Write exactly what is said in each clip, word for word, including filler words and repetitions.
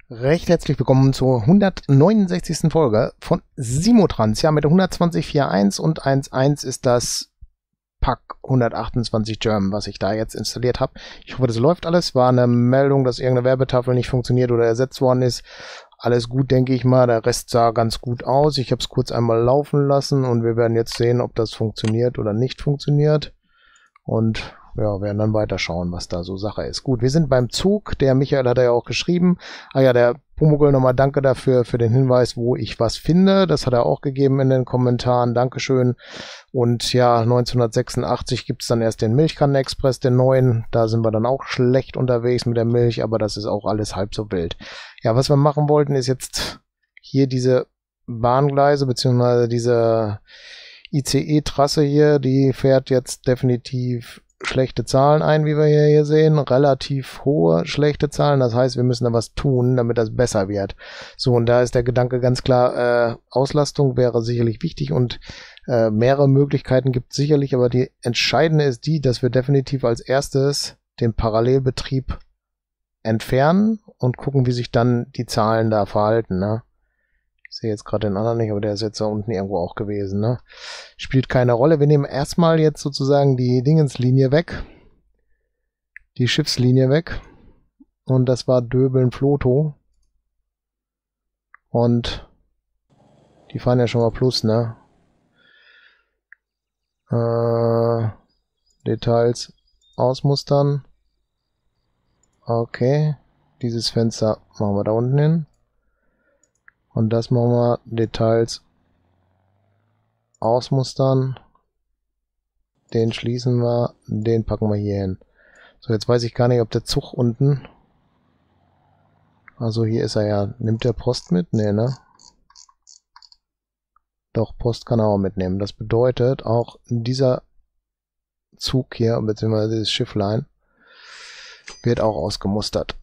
Recht herzlich willkommen zur hundertneunundsechzigsten Folge von Simotrans. Ja, mit der hundertzwanzig Punkt vier Punkt eins und eins Punkt eins ist das Pack hundertachtundzwanzig German, was ich da jetzt installiert habe. Ich hoffe, das läuft alles. War eine Meldung, dass irgendeine Werbetafel nicht funktioniert oder ersetzt worden ist. Alles gut, denke ich mal. Der Rest sah ganz gut aus. Ich habe es kurz einmal laufen lassen und wir werden jetzt sehen, ob das funktioniert oder nicht funktioniert. Und ja, werden dann weiterschauen, was da so Sache ist. Gut, wir sind beim Zug. Der Michael hat ja auch geschrieben. Ah ja, der Pumuckl, nochmal danke dafür, für den Hinweis, wo ich was finde. Das hat er auch gegeben in den Kommentaren. Dankeschön. Und ja, neunzehnhundertsechsundachtzig gibt's dann erst den Milchkannen-Express, den neuen. Da sind wir dann auch schlecht unterwegs mit der Milch, aber das ist auch alles halb so wild. Ja, was wir machen wollten, ist jetzt hier diese Bahngleise, beziehungsweise diese I C E-Trasse hier, die fährt jetzt definitiv schlechte Zahlen ein, wie wir hier, hier sehen. Relativ hohe schlechte Zahlen. Das heißt, wir müssen da was tun, damit das besser wird. So, und da ist der Gedanke ganz klar, äh, Auslastung wäre sicherlich wichtig und äh, mehrere Möglichkeiten gibt es sicherlich, aber die entscheidende ist die, dass wir definitiv als erstes den Parallelbetrieb entfernen und gucken, wie sich dann die Zahlen da verhalten, ne? Ich sehe jetzt gerade den anderen nicht, aber der ist jetzt da unten irgendwo auch gewesen, ne? Spielt keine Rolle. Wir nehmen erstmal jetzt sozusagen die Dingenslinie weg. Die Schiffslinie weg. Und das war Döbeln-Flotow. Und die fahren ja schon mal plus, ne? Äh, Details ausmustern. Okay. Dieses Fenster machen wir da unten hin. Und das machen wir Details ausmustern. Den schließen wir, den packen wir hier hin. So, jetzt weiß ich gar nicht, ob der Zug unten... Also hier ist er ja. Nimmt der Post mit? Nee, ne? Doch, Post kann er auch mitnehmen. Das bedeutet, auch dieser Zug hier, beziehungsweise dieses Schifflein, wird auch ausgemustert.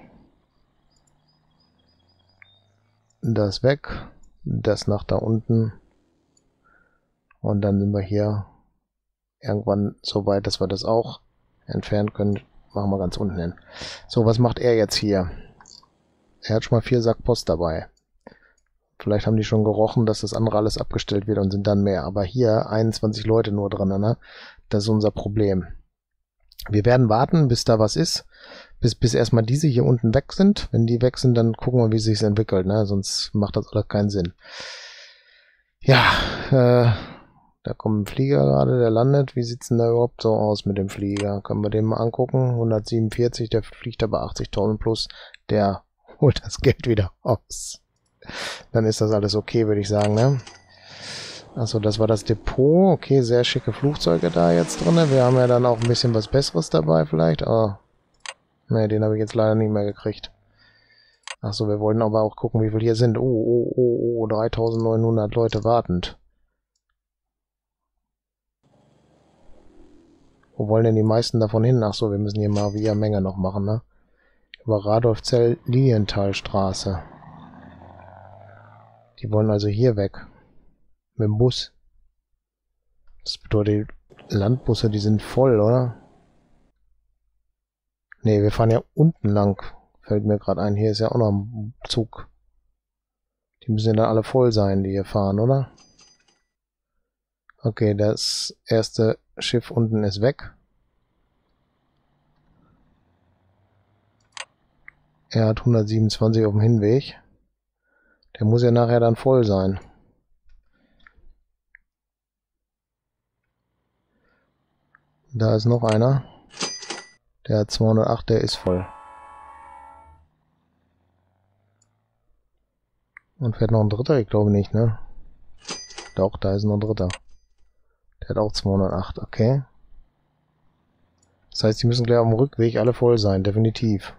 Das weg, das nach da unten und dann sind wir hier irgendwann so weit, dass wir das auch entfernen können. Machen wir ganz unten hin. So, was macht er jetzt hier? Er hat schon mal vier Sack Post dabei. Vielleicht haben die schon gerochen, dass das andere alles abgestellt wird und sind dann mehr. Aber hier einundzwanzig Leute nur drin, ne? Das ist unser Problem. Wir werden warten, bis da was ist. Bis, bis erstmal diese hier unten weg sind. Wenn die weg sind, dann gucken wir, wie es sich entwickelt, ne? Sonst macht das alles keinen Sinn. Ja, äh, da kommt ein Flieger gerade, der landet. Wie sieht's denn da überhaupt so aus mit dem Flieger? Können wir den mal angucken? hundertsiebenundvierzig, der fliegt aber achtzigtausend plus. Der holt das Geld wieder aus. Dann ist das alles okay, würde ich sagen, ne? Achso, das war das Depot. Okay, sehr schicke Flugzeuge da jetzt drin. Wir haben ja dann auch ein bisschen was Besseres dabei vielleicht. Oh. Ne, den habe ich jetzt leider nicht mehr gekriegt. Achso, wir wollten aber auch gucken, wie viele hier sind. Oh, oh, oh, oh, dreitausendneunhundert Leute wartend. Wo wollen denn die meisten davon hin? Achso, wir müssen hier mal via Menge noch machen, ne? Über Radolfzell-Lilienthalstraße. Die wollen also hier weg. Mit dem Bus. Das bedeutet, die Landbusse, die sind voll, oder? Ne, wir fahren ja unten lang. Fällt mir gerade ein. Hier ist ja auch noch ein Zug. Die müssen ja dann alle voll sein, die hier fahren, oder? Okay, das erste Schiff unten ist weg. Er hat hundertsiebenundzwanzig auf dem Hinweg. Der muss ja nachher dann voll sein. Da ist noch einer. Der hat zweihundertacht, der ist voll. Und fährt noch ein dritter? Ich glaube nicht, ne? Doch, da ist noch ein dritter. Der hat auch zweihundertacht, okay. Das heißt, die müssen gleich auf dem Rückweg alle voll sein, definitiv.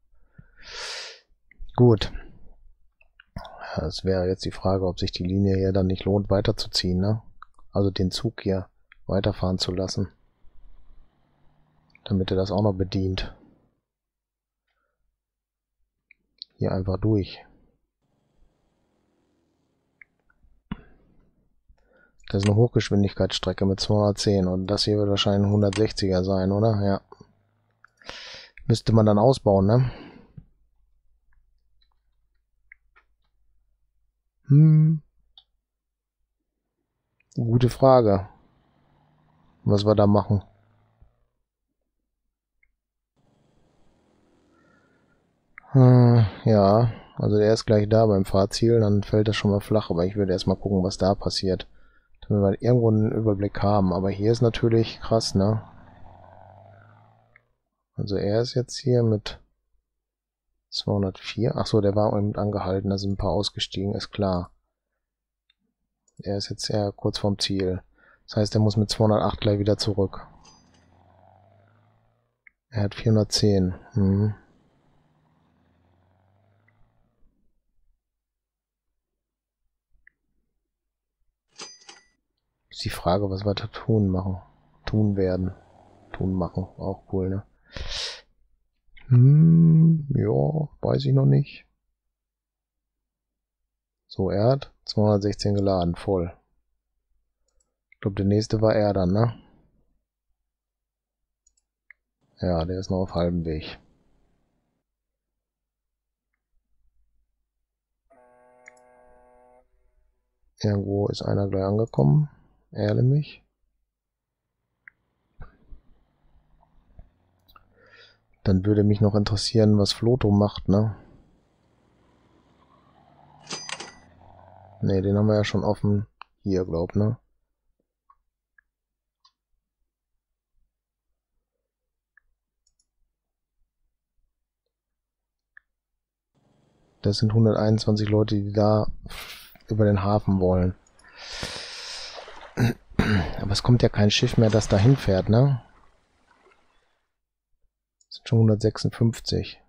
Gut. Es wäre jetzt die Frage, ob sich die Linie hier dann nicht lohnt, weiterzuziehen, ne? Also den Zug hier weiterfahren zu lassen. Damit er das auch noch bedient. Hier einfach durch. Das ist eine Hochgeschwindigkeitsstrecke mit zweihundertzehn und das hier wird wahrscheinlich ein hundertsechziger sein, oder? Ja. Müsste man dann ausbauen, ne? Hm. Gute Frage. Was wir da machen. Hm, ja, also der ist gleich da beim Fahrziel, dann fällt das schon mal flach, aber ich würde erstmal gucken, was da passiert. Damit wir irgendwo einen Überblick haben. Aber hier ist natürlich krass, ne? Also er ist jetzt hier mit zweihundertvier. Achso, der war eben angehalten, da sind ein paar ausgestiegen, ist klar. Er ist jetzt eher kurz vorm Ziel. Das heißt, er muss mit zweihundertacht gleich wieder zurück. Er hat vierhundertzehn. Hm. Ist die Frage, was wir da tun machen. Tun werden. Tun machen. Auch cool, ne? Hm, ja, weiß ich noch nicht. So, er hat zweihundertsechzehn geladen, voll. Ich glaube, der nächste war er dann, ne? Ja, der ist noch auf halbem Weg. Irgendwo ist einer gleich angekommen. Ärle mich. Dann würde mich noch interessieren, was Floto macht, ne? Ne, den haben wir ja schon offen. Hier, glaub, ne? Das sind hunderteinundzwanzig Leute, die da über den Hafen wollen. Aber es kommt ja kein Schiff mehr, das dahin fährt, ne? Das sind schon hundertsechsundfünfzig.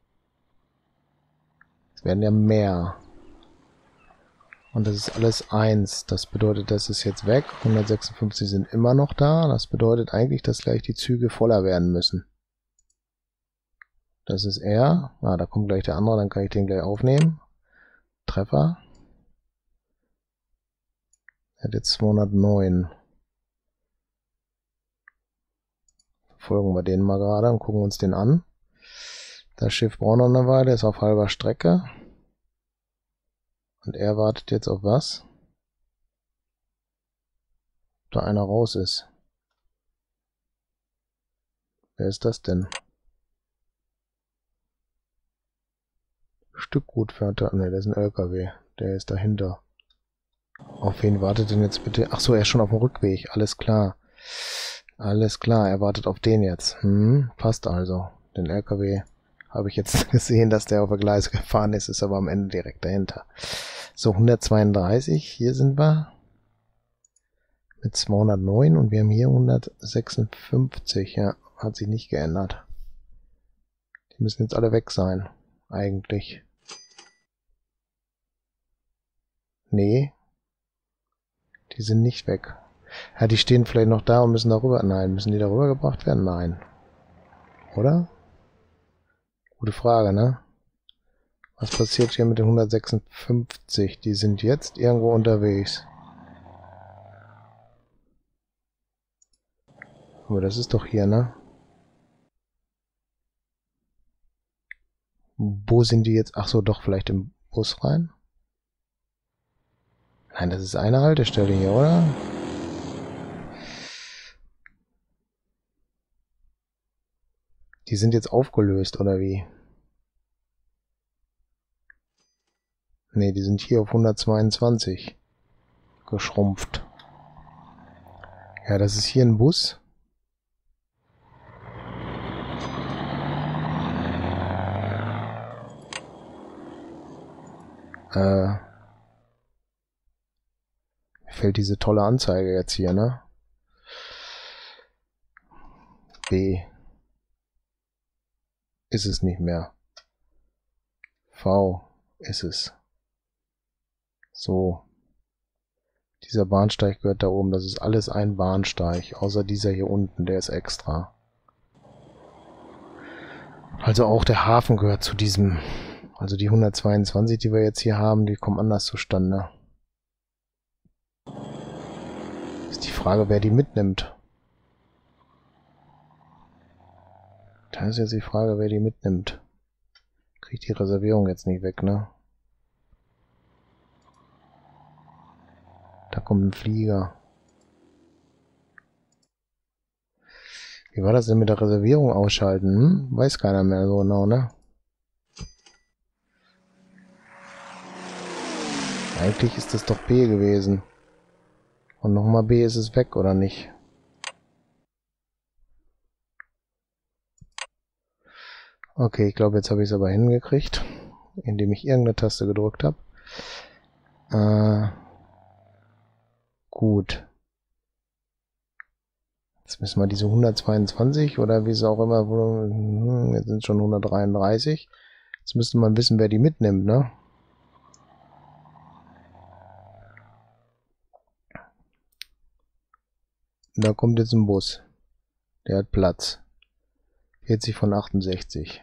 Es werden ja mehr. Und das ist alles eins. Das bedeutet, das ist jetzt weg. hundertsechsundfünfzig sind immer noch da. Das bedeutet eigentlich, dass gleich die Züge voller werden müssen. Das ist er. Ah, da kommt gleich der andere, dann kann ich den gleich aufnehmen. Treffer. Er hat jetzt zweihundertneun. Folgen wir den mal gerade und gucken uns den an. Das Schiff braucht noch eine Weile, ist auf halber Strecke. Und er wartet jetzt auf was? Ob da einer raus ist. Wer ist das denn? Stückgutfährte. Ne, das ist ein L K W. Der ist dahinter. Auf wen wartet denn jetzt bitte? Ach so, er ist schon auf dem Rückweg. Alles klar. Alles klar, er wartet auf den jetzt. Hm, passt also. Den L K W habe ich jetzt gesehen, dass der auf der Gleise gefahren ist, ist aber am Ende direkt dahinter. So, hundertzweiunddreißig. Hier sind wir mit zweihundertneun und wir haben hier hundertsechsundfünfzig. Ja, hat sich nicht geändert. Die müssen jetzt alle weg sein. Eigentlich. Nee. Die sind nicht weg. Ja, die stehen vielleicht noch da und müssen darüber... Nein, müssen die darüber gebracht werden? Nein. Oder? Gute Frage, ne? Was passiert hier mit den hundertsechsundfünfzig? Die sind jetzt irgendwo unterwegs. Aber das ist doch hier, ne? Wo sind die jetzt? Ach so, doch, vielleicht im Bus rein? Nein, das ist eine Haltestelle hier, oder? Die sind jetzt aufgelöst, oder wie? Ne, die sind hier auf hundertzweiundzwanzig geschrumpft. Ja, das ist hier ein Bus. Äh, mir fällt diese tolle Anzeige jetzt hier, ne? B. Ist es nicht mehr. V ist es. So. Dieser Bahnsteig gehört da oben. Das ist alles ein Bahnsteig. Außer dieser hier unten, der ist extra. Also auch der Hafen gehört zu diesem... Also die hundertzweiundzwanzig, die wir jetzt hier haben, die kommen anders zustande. Ist die Frage, wer die mitnimmt. Da ist jetzt die Frage, wer die mitnimmt. Kriegt die Reservierung jetzt nicht weg, ne? kommt ein Flieger. Wie war das denn mit der Reservierung ausschalten? Hm? Weiß keiner mehr so genau, ne? Eigentlich ist das doch B gewesen. Und nochmal B ist es weg, oder nicht? Okay, ich glaube, jetzt habe ich es aber hingekriegt, indem ich irgendeine Taste gedrückt habe. Äh, gut. Jetzt müssen wir diese hundertzweiundzwanzig oder wie es auch immer, hm, jetzt sind es schon hundertdreiunddreißig. Jetzt müsste man wissen, wer die mitnimmt, ne? Da kommt jetzt ein Bus. Der hat Platz. vierzig von achtundsechzig.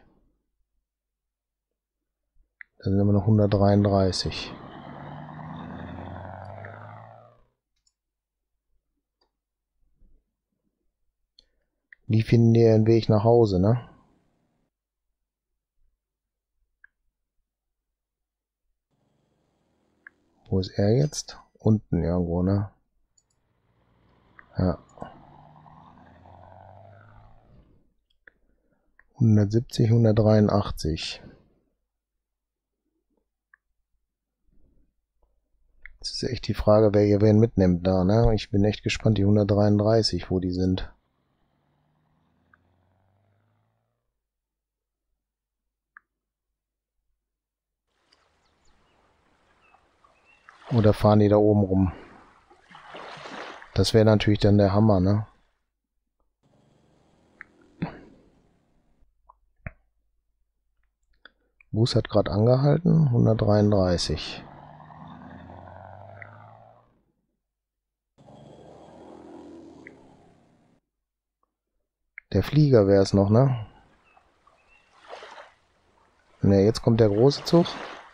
Da sind immer noch hundertdreiunddreißig. Die finden ihren Weg nach Hause, ne? Wo ist er jetzt? Unten irgendwo, ne? Ja. hundertsiebzig, hundertdreiundachtzig. Jetzt ist echt die Frage, wer hier wen mitnimmt da, ne? Ich bin echt gespannt, die hundertdreiunddreißig, wo die sind. Oder fahren die da oben rum? Das wäre natürlich dann der Hammer, ne? Bus hat gerade angehalten, hundertdreiunddreißig. Der Flieger wäre es noch, ne? Ne, jetzt kommt der große Zug.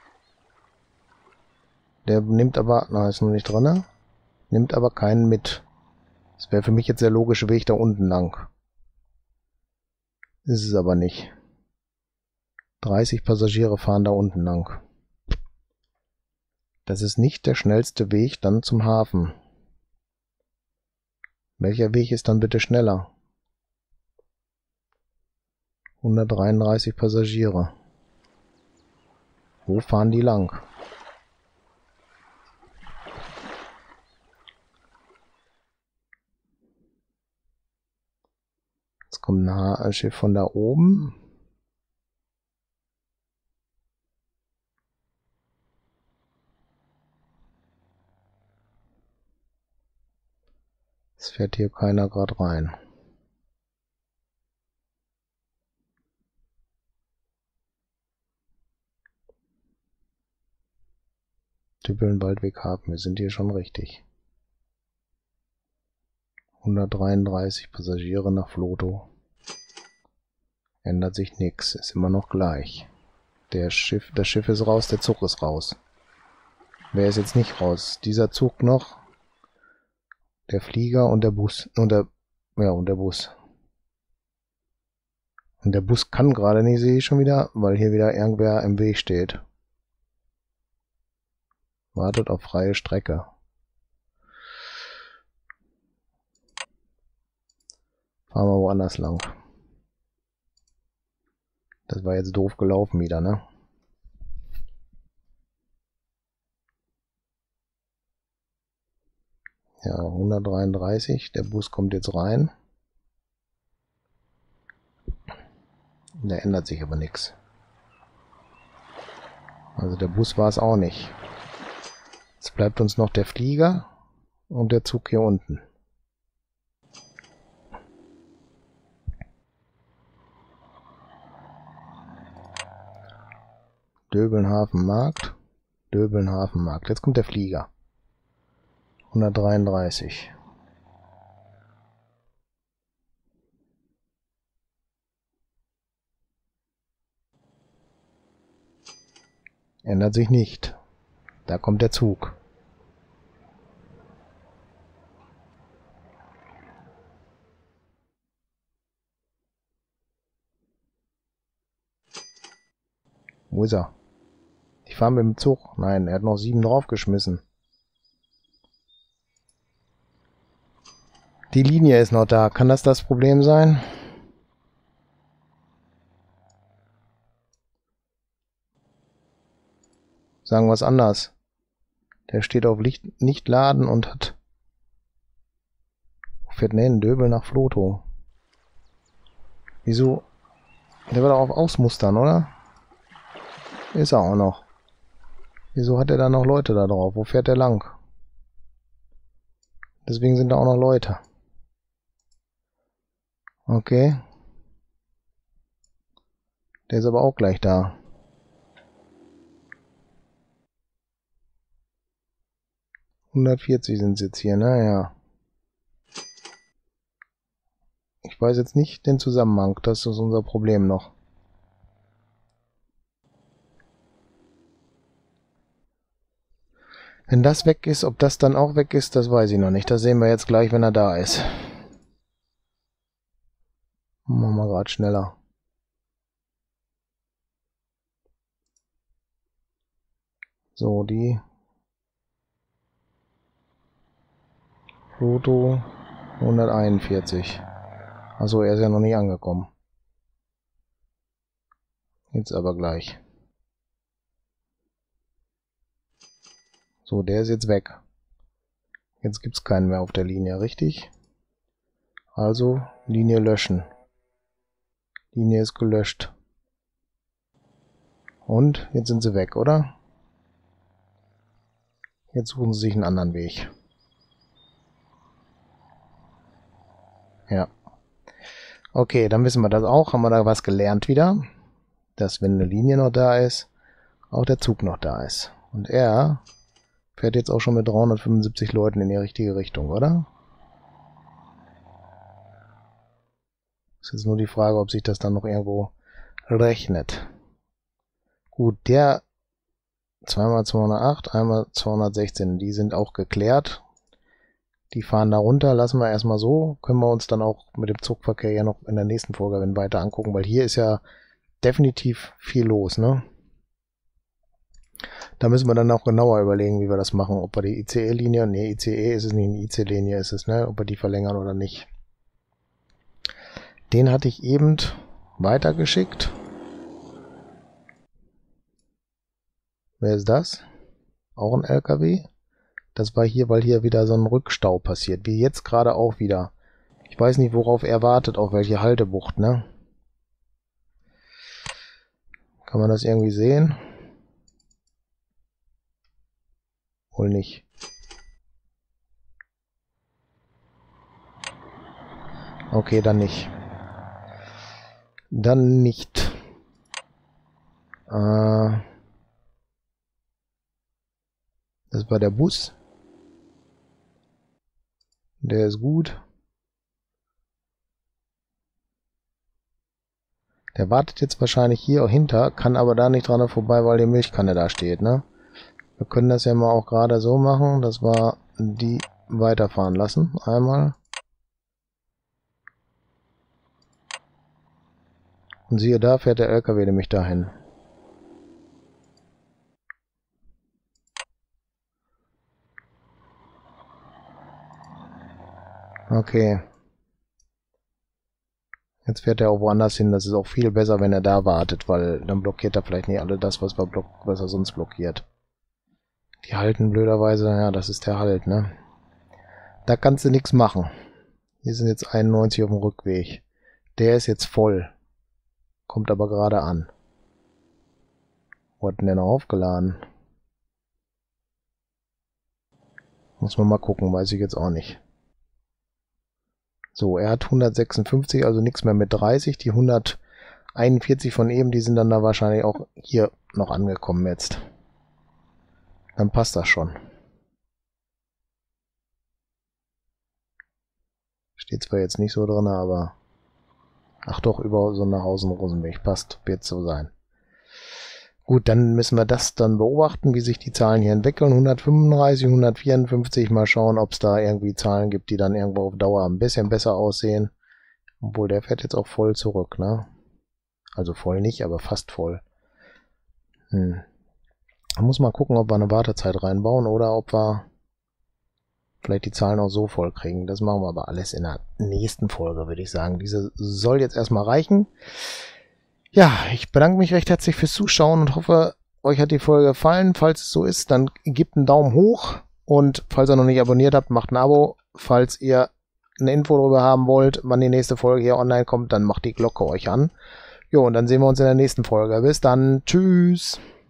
Der nimmt aber, na, ist noch nicht dran, ne? Nimmt aber keinen mit. Das wäre für mich jetzt der logische Weg da unten lang. Ist es aber nicht. dreißig Passagiere fahren da unten lang. Das ist nicht der schnellste Weg dann zum Hafen. Welcher Weg ist dann bitte schneller? hundertdreiunddreißig Passagiere. Wo fahren die lang? Jetzt kommt ein Schiff von da oben. Es fährt hier keiner gerade rein. Düppeln-Waldweg Hafen, wir sind hier schon richtig. hundertdreiunddreißig Passagiere nach Floto. Ändert sich nichts, ist immer noch gleich. Der Schiff, das Schiff ist raus, der Zug ist raus. Wer ist jetzt nicht raus? Dieser Zug noch, der Flieger und der Bus. Und der, ja, und der Bus. Und der Bus kann gerade nicht, sehe ich schon wieder, weil hier wieder irgendwer im Weg steht. Wartet auf freie Strecke. Fahren wir woanders lang. Das war jetzt doof gelaufen wieder, ne? Ja, hundertdreiunddreißig. Der Bus kommt jetzt rein. Da ändert sich aber nichts. Also der Bus war es auch nicht. Jetzt bleibt uns noch der Flieger und der Zug hier unten. Döbelnhafen-Markt. Döbelnhafen-Markt. Jetzt kommt der Flieger. hundertdreiunddreißig. Ändert sich nicht. Da kommt der Zug. Wo ist er? Ich fahre mit dem Zug. Nein, er hat noch sieben draufgeschmissen. Die Linie ist noch da. Kann das das Problem sein? Sagen wir es anders. Der steht auf Licht nicht laden und hat... Wo fährt denn hin? Döbel nach Floto. Wieso? Der wird auch auf Ausmustern, oder? Ist er auch noch. Wieso hat er da noch Leute da drauf? Wo fährt der lang? Deswegen sind da auch noch Leute. Okay. Der ist aber auch gleich da. hundertvierzig sind es jetzt hier, naja. Ich weiß jetzt nicht den Zusammenhang, das ist unser Problem noch. Wenn das weg ist, ob das dann auch weg ist, das weiß ich noch nicht. Das sehen wir jetzt gleich, wenn er da ist. Machen wir gerade schneller. So, die Floto hunderteinundvierzig. Achso, er ist ja noch nicht angekommen. Jetzt aber gleich. So, der ist jetzt weg. Jetzt gibt es keinen mehr auf der Linie, richtig? Also, Linie löschen. Linie ist gelöscht. Und, jetzt sind sie weg, oder? Jetzt suchen sie sich einen anderen Weg. Ja. Okay, dann wissen wir das auch. Haben wir da was gelernt wieder? Dass, wenn eine Linie noch da ist, auch der Zug noch da ist. Und er fährt jetzt auch schon mit dreihundertfünfundsiebzig Leuten in die richtige Richtung, oder? Ist jetzt nur die Frage, ob sich das dann noch irgendwo rechnet. Gut, der zweimal zweihundertacht, einmal zweihundertsechzehn, die sind auch geklärt. Die fahren da runter, lassen wir erstmal so. Können wir uns dann auch mit dem Zugverkehr ja noch in der nächsten Folge wenn weiter angucken, weil hier ist ja definitiv viel los, ne? Da müssen wir dann auch genauer überlegen, wie wir das machen. Ob wir die I C E-Linie, nee, I C E ist es nicht, eine I C-Linie ist es, ne? Ob wir die verlängern oder nicht. Den hatte ich eben weitergeschickt. Wer ist das? Auch ein L K W? Das war hier, weil hier wieder so ein Rückstau passiert. Wie jetzt gerade auch wieder. Ich weiß nicht, worauf er wartet, auf welche Haltebucht, ne? Kann man das irgendwie sehen? Wohl nicht. Okay, dann nicht. Dann nicht. Äh, das war der Bus. Der ist gut. Der wartet jetzt wahrscheinlich hier hinter, kann aber da nicht dran vorbei, weil die Milchkanne da steht, ne? Wir können das ja mal auch gerade so machen, dass wir die weiterfahren lassen. Einmal. Und siehe da, fährt der L K W nämlich dahin. Okay. Jetzt fährt er auch woanders hin. Das ist auch viel besser, wenn er da wartet, weil dann blockiert er vielleicht nicht alle das, was, wir block was er sonst blockiert. Die halten blöderweise, ja, das ist der Halt, ne? Da kannst du nichts machen. Hier sind jetzt einundneunzig auf dem Rückweg. Der ist jetzt voll. Kommt aber gerade an. Wo hat denn der noch aufgeladen? Muss man mal gucken, weiß ich jetzt auch nicht. So, er hat hundertsechsundfünfzig, also nichts mehr mit dreißig. Die hunderteinundvierzig von eben, die sind dann da wahrscheinlich auch hier noch angekommen jetzt. Dann passt das schon. Steht zwar jetzt nicht so drin, aber... Ach doch, über Sonderhausen-Rosenweg. Passt, wird so sein. Gut, dann müssen wir das dann beobachten, wie sich die Zahlen hier entwickeln. hundertfünfunddreißig, hundertvierundfünfzig. Mal schauen, ob es da irgendwie Zahlen gibt, die dann irgendwo auf Dauer ein bisschen besser aussehen. Obwohl, der fährt jetzt auch voll zurück, ne? Also voll nicht, aber fast voll. Hm. Man muss mal gucken, ob wir eine Wartezeit reinbauen oder ob wir vielleicht die Zahlen auch so voll kriegen. Das machen wir aber alles in der nächsten Folge, würde ich sagen. Diese soll jetzt erstmal reichen. Ja, ich bedanke mich recht herzlich fürs Zuschauen und hoffe, euch hat die Folge gefallen. Falls es so ist, dann gebt einen Daumen hoch. Und falls ihr noch nicht abonniert habt, macht ein Abo. Falls ihr eine Info darüber haben wollt, wann die nächste Folge hier online kommt, dann macht die Glocke euch an. Jo, und dann sehen wir uns in der nächsten Folge. Bis dann. Tschüss.